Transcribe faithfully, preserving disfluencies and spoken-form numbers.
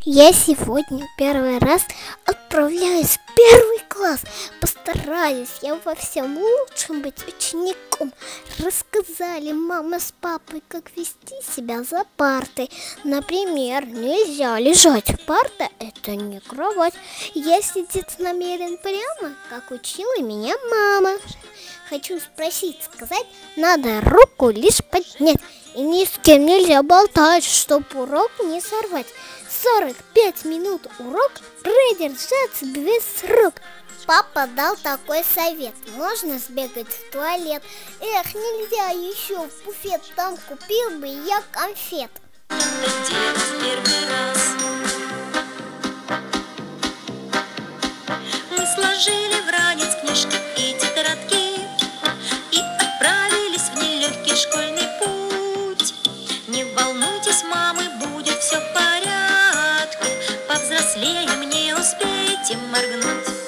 Я сегодня первый раз отправляюсь в первый класс. Постараюсь я во всем лучшим быть учеником. Рассказали мама с папой, как вести себя за партой. Например, нельзя лежать. Парта – это не кровать. Я сидеть намерен прямо, как учила меня мама. Хочу спросить, сказать, надо руку лишь поднять. И ни с кем нельзя болтать, чтоб урок не сорвать. сорок пять минут урок продержаться без рук. Папа дал такой совет: можно сбегать в туалет. Эх, нельзя еще в буфет, там купил бы я конфет. Мы сложили в ранец книжки и тетрадки и отправились в нелегкий школьный путь. Не волнуйтесь, мамы, будет все в порядке. Повзрослеем, не успеете моргнуть.